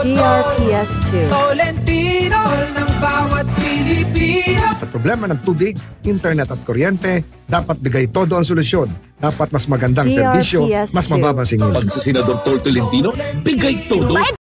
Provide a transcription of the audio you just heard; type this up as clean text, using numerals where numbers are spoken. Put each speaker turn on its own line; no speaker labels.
DRPS2.
Tolentino ng bawat Pilipino.
Sa problema ng tubig, internet at kuryente, dapat bigay todo ang solusyon. Dapat mas magandang serbisyo, mas
DRPS2.
mababang singil.
Pag si Senador Tol Tolentino, bigay todo.